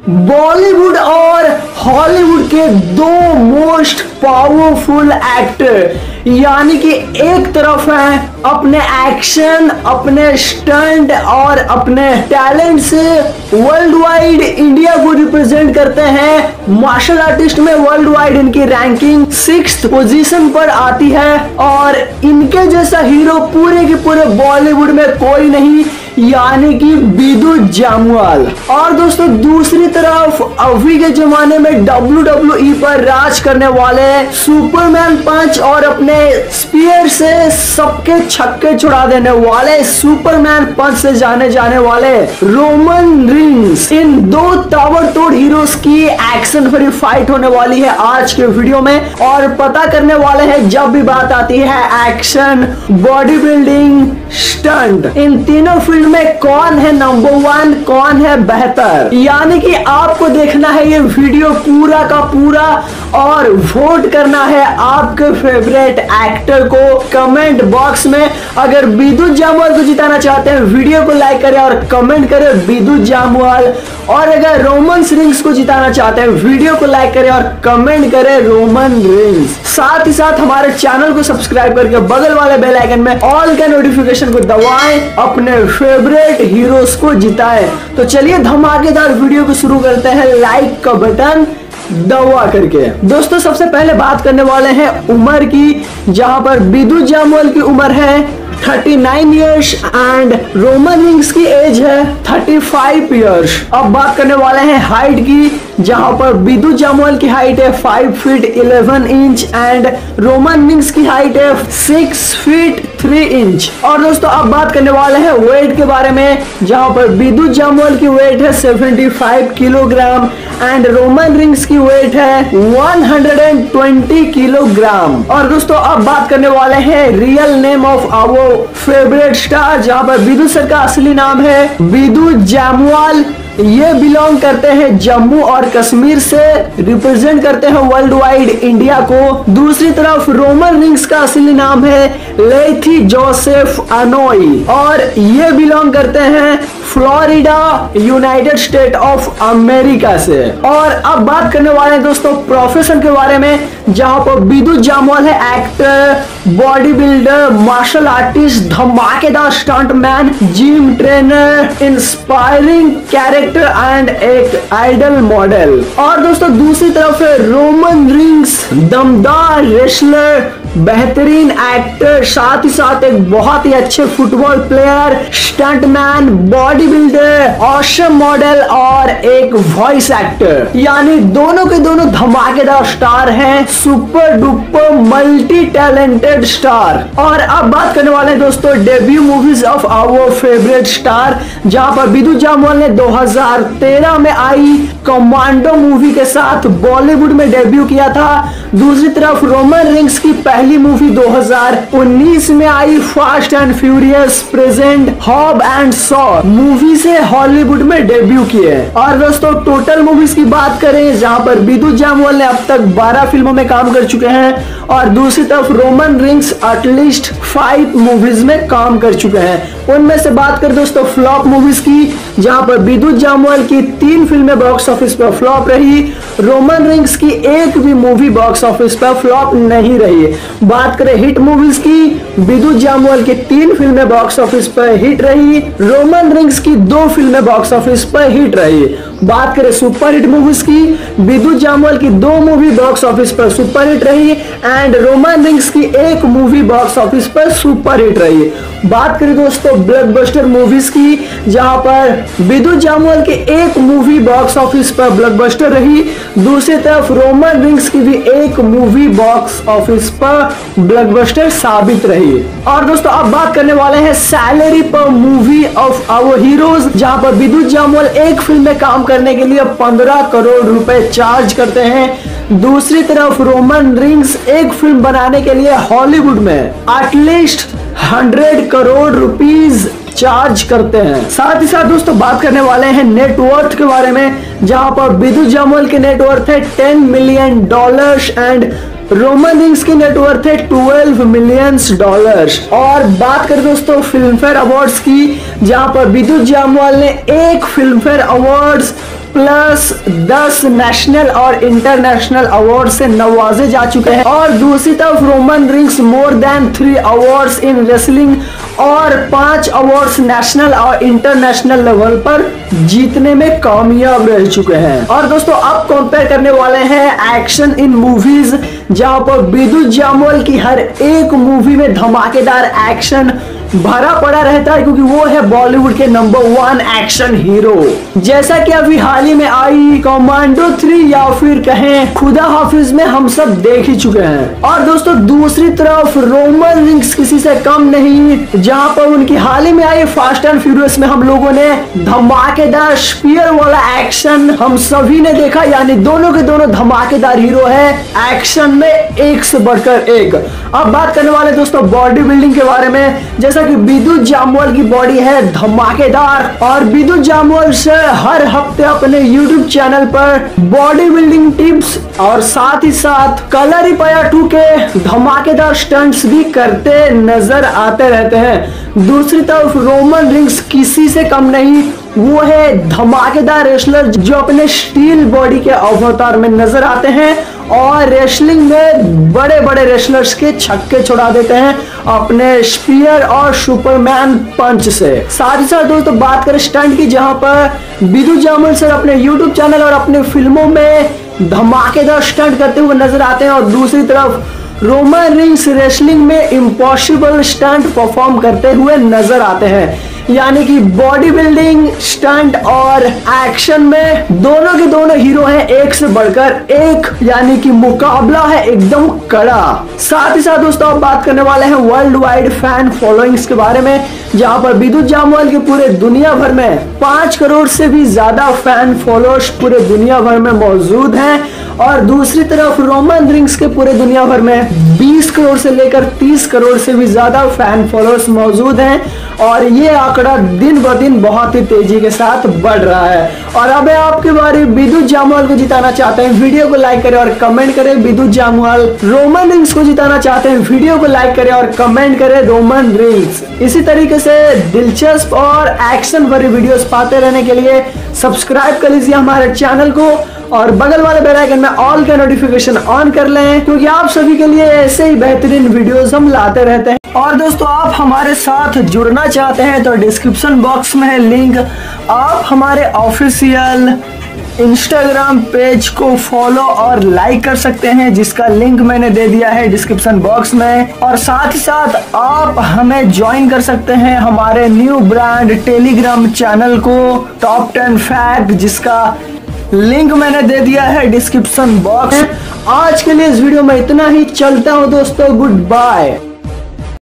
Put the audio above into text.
बॉलीवुड और हॉलीवुड के दो मोस्ट पावरफुल एक्टर, यानी कि एक तरफ है अपने एक्शन, अपने स्टंट और अपने टैलेंट से वर्ल्ड वाइड इंडिया को रिप्रेजेंट करते हैं। मार्शल आर्टिस्ट में वर्ल्ड वाइड इनकी रैंकिंग 6th पोजीशन पर आती है और इनके जैसा हीरो पूरे के पूरे बॉलीवुड में कोई नहीं, यानी कि बिदु जामवाल। और दोस्तों दूसरी तरफ अभी के जमाने में WWE पर राज करने वाले सुपरमैन पंच और अपने स्पीयर से सबके छक्के छुड़ा देने वाले सुपरमैन पंच से जाने जाने वाले रोमन रिंग्स। इन दो ताबड़तोड़ हीरोज की एक्शन भरी फाइट होने वाली है आज के वीडियो में और पता करने वाले हैं जब भी बात आती है एक्शन, बॉडी बिल्डिंग, स्टंट, इन तीनों फील्ड में कौन है नंबर 1, कौन है बेहतर। यानी कि आपको देखना है ये वीडियो पूरा का पूरा और वोट करना है आपके फेवरेट एक्टर को कमेंट बॉक्स में। अगर बिदु जामवाल को जिताना चाहते हैं वीडियो को लाइक करें और कमेंट करें बिदु जामवाल, और अगर रोमन रिंग्स को जिताना चाहते हैं वीडियो को लाइक करें और कमेंट करें रोमन रिंग्स। साथ ही साथ हमारे चैनल को सब्सक्राइब करके बगल वाले बेल आइकन में ऑल का नोटिफिकेशन को दबाएं, अपने फेवरेट हीरोज को जिताएं। तो चलिए धमाकेदार वीडियो को शुरू करते हैं लाइक का बटन दबा करके। दोस्तों सबसे पहले बात करने वाले हैं उम्र की, जहां पर बिदु जामवाल की उम्र है 39 इयर्स एंड रोमन रिंग्स की एज है 35 इयर्स। अब बात करने वाले हैं हाइट की, जहां पर बिदु जामवाल की हाइट है 5 feet 11 inch and Roman Reigns की हाइट है 6 फीट 3 इंच। और दोस्तों अब बात करने वाले हैं वेट के बारे में, जहां पर बिदु जामवाल की वेट है 75 किलोग्राम एंड रोमन रिंग्स की वेट है 120 किलोग्राम। और दोस्तों अब बात करने वाले हैं real name of our favourite star, जहां पर बिदु सर का असली नाम है बिदु जामवाल। ये बिलोंग करते हैं जम्मू और कश्मीर से, रिप्रेजेंट करते हैं वर्ल्ड वाइड इंडिया को। दूसरी तरफ रोमन रिंग्स का असली नाम है लेथी जोसेफ अनोई और ये बिलोंग करते हैं Florida, United State of America से। और अब बात करने वाले हैं दोस्तों प्रोफेशन के बारे में, जहां पर बिदु जामवाल है actor, body builder, martial artist, धमाकेदार stuntman, gym trainer, inspiring character and एक आइडल मॉडल। और दोस्तों दूसरी तरफ है रोमन रिंग्स, दमदार रेसलर, बेहतरीन एक्टर, साथ ही साथ एक बहुत ही अच्छे football player, stuntman, body builder, awesome model और एक वॉइस एक्टर। यानी दोनों के दोनों धमाकेदार स्टार हैं, super duper multi talented star. और अब बात करने वाले हैं दोस्तों debut movies of our favourite star, जहां पर बिदु जामवाल ने 2013 में आई कमांडो मूवी के साथ बॉलीवुड में डेब्यू किया था। दूसरी तरफ रोमन रिंग्स की पहली मूवी 2019 में आई Fast and Furious present Hobbs and Shaw movie से हॉलीवुड में डेब्यू किए। और दोस्तों टोटल मूवीज की बात करें, जहां पर बिदु जामवाल ने अब तक 12 फिल्मों में काम कर चुके हैं और दूसरी तरफ रोमन रिंग्स एटलीस्ट 5 मूवीज में काम कर चुके हैं। उनमें से बात करें दोस्तों फ्लॉप मूवीज की, जहां पर बिदु जामवाल की 3 फिल्में बॉक्स ऑफिस पर फ्लॉप रही, रोमन रिंग्स की एक भी मूवी बॉक्स ऑफिस पर फ्लॉप नहीं रही। बात करें हिट मूवीज की, बिदु जामवाल की 3 फिल्में बॉक्स ऑफिस पर हिट रही, रोमन रिंग्स की 2 फिल्में बॉक्स ऑफिस पर हिट रही। बात करें सुपर हिट मूवीज की, बिदु जामवाल की 2 मूवी बॉक्स ऑफिस पर सुपर हिट रही एंड रोमन रिंग्स की 1 मूवी बॉक्स ऑफिस पर सुपर हिट रही। बात करें दोस्तों ब्लॉकबस्टर मूवीज की, जहां पर बिदु जामवाल की 1 मूवी बॉक्स ऑफिस पर ब्लॉकबस्टर रही, दूसरी तरफ रोमन रिंग्स की भी 1 मूवी बॉक्स ऑफिस पर ब्लॉकबस्टर साबित रही। और दोस्तों अब बात करने वाले हैं सैलरी पर मूवी ऑफ आवर हीरोज, जहां पर बिदु जामवाल एक फिल्म में काम करने के लिए 15 करोड़ रुपए चार्ज करते हैं। दूसरी तरफ रोमन रिंग्स एक फिल्म बनाने के लिए हॉलीवुड में एटलीस्ट 100 करोड़ रुपीज चार्ज करते हैं। साथ ही साथ दोस्तों बात करने वाले हैं नेटवर्थ के बारे में, जहां पर बिदु जामवाल के नेटवर्थ है $10 मिलियन एंड रोमन रिंग्स की नेटवर्थ है $12 मिलियन। और बात करें दोस्तों फिल्म फेयर अवार्ड्स की, जहां पर बिदु जामवाल ने 1 Filmfare awards, plus 10 national और इंटरनेशनल अवार्ड से नवाजे जा चुके हैं। और दूसरी तरफ Roman Reigns more than 3 awards in wrestling और 5 अवार्ड्स नेशनल और इंटरनेशनल लेवल पर जीतने में कामयाब रह चुके हैं। और दोस्तों अब कंपेयर करने वाले हैं एक्शन इन मूवीज, जहां पर विद्युत जामवाल की हर एक मूवी में धमाकेदार एक्शन भरा पड़ा रहता है, क्योंकि वो है बॉलीवुड के नंबर 1 एक्शन हीरो। जैसा कि अभी हाल ही में आई कमांडो 3 या फिर कहें खुदा हाफिज में हम सब देख ही चुके हैं। और दोस्तों दूसरी तरफ रोमन रिंग्स किसी से कम नहीं, जहां पर उनकी हाल ही में आई फास्ट एंड फ्यूरियस में हम लोगों ने धमाकेदार स्पीयर वाला एक्शन हम सभी ने देखा। यानी दोनों के दोनों धमाकेदार हीरो है एक्शन में एक से बढ़कर एक। अब बात करने वाले दोस्तों बॉडी बिल्डिंग के बारे में। जैसा कि विद्युत जामवाल की बॉडी है धमाकेदार, और विद्युत जामवाल से हर हफ्ते अपने YouTube चैनल पर बॉडी बिल्डिंग टिप्स और साथ ही साथ कलरीपयट्टू 2 के धमाकेदार स्टंट्स भी करते नजर आते रहते हैं। दूसरी तरफ रोमन रिंग्स किसी से कम नहीं, वो है धमाकेदार रेसलर जो अपने स्टील बॉडी के अवतार में नजर आते हैं और रेसलिंग में बड़े बड़े रेसलर्स के छक्के छुड़ा देते हैं अपने स्पीयर और सुपरमैन पंच से। साथ ही साथ दोस्तों बात करें स्टंट की, जहां पर विद्युत जामवाल सर अपने YouTube चैनल और अपने फिल्मों में धमाकेदार स्टंट करते हुए नजर आते हैं, और दूसरी तरफ रोमन रिंग्स रेसलिंग में इम्पॉसिबल स्टंट परफॉर्म करते हुए नजर आते हैं। यानी कि बॉडी बिल्डिंग, स्टंट और एक्शन में दोनों के दोनों हीरो हैं एक से बढ़कर एक, यानी कि मुकाबला है एकदम कड़ा। साथ ही साथ दोस्तों अब बात करने वाले हैं वर्ल्ड वाइड फैन फॉलोइंग्स के बारे में, जहां पर विद्युत जामवाल के पूरे दुनिया भर में 5 करोड़ से भी ज्यादा फैन फॉलोअर्स पूरे दुनिया भर में मौजूद हैं। और दूसरी तरफ रोमन रिंग्स के पूरे दुनिया भर में 20 करोड़ से लेकर 30 करोड़ से भी ज्यादा फैन फॉलोअर्स मौजूद हैं, और ये आंकड़ा दिन ब दिन बहुत ही तेजी के साथ बढ़ रहा है। और अब आपके बारे विद्युत जामवाल को जिताना चाहते हैं, वीडियो को लाइक करें और कमेंट करें विद्युत जामवाल। रोमन रिंग्स को जिताना चाहते हैं, वीडियो को लाइक करें और कमेंट करें रोमन रिंग्स। इसी तरीके से दिलचस्प और एक्शन भरी वीडियोस पाते रहने के लिए सब्सक्राइब कर लीजिए हमारे चैनल को, और बगल वाले बेल आइकन में ऑल का नोटिफिकेशन ऑन कर लें, क्योंकि आप सभी के लिए ऐसे ही बेहतरीन वीडियोस हम लाते रहते हैं। और दोस्तों आप हमारे साथ जुड़ना चाहते हैं तो डिस्क्रिप्शन बॉक्स में है लिंक, आप हमारे ऑफिशियल इंस्टाग्राम पेज को फॉलो और लाइक कर सकते हैं, जिसका लिंक मैंने दे दिया है डिस्क्रिप्शन बॉक्स में। और साथ ही साथ आप हमें ज्वाइन कर सकते हैं हमारे न्यू ब्रांड टेलीग्राम चैनल को टॉप 10 फैक्ट, जिसका लिंक मैंने दे दिया है डिस्क्रिप्शन बॉक्स। आज के लिए इस वीडियो में इतना ही, चलता हूं दोस्तों, गुड बाय।